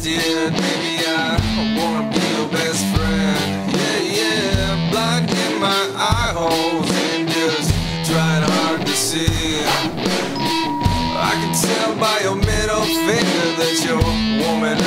interested. Maybe I wanna be your best friend. Yeah, yeah, blind in my eye holes and just trying hard to see. I can tell by your middle finger that you're warming